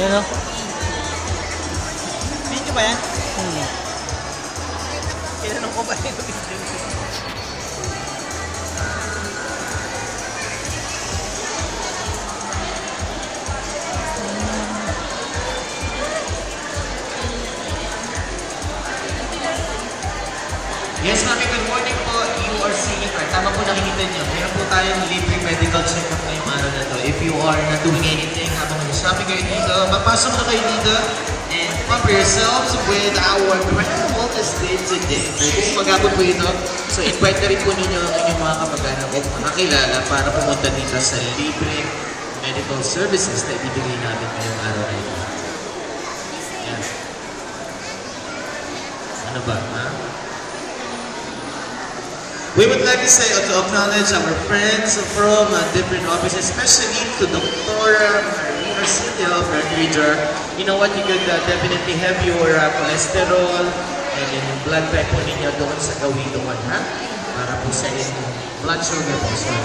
Yan o. Video ba yan? Kinanong ko ba yung video? Yes, mami, good morning po. You are seeing, tama po nakikita niyo. Meron po tayong libre medical check-up ngayong araw na to. If you are not doing anything habang nag-shopping kayo dito, mapasok na kayo dito and pump yourselves with our grand wellness day today. Kung mag-abot po ito, so invite na rin po ninyo ang inyong mga kapag-anak at mga kilala para pumunta dito sa libre medical services na ibibigay natin ngayong araw na ito. Yan. Ano ba, ha? We would like to say to acknowledge our friends from different offices, especially to Dr. Marie Arcilio, blood reader. You know what, you could definitely have your cholesterol and yung blood type po ninyo doon sa gawiduan, ha? Para po sa inyong blood sugar po. So,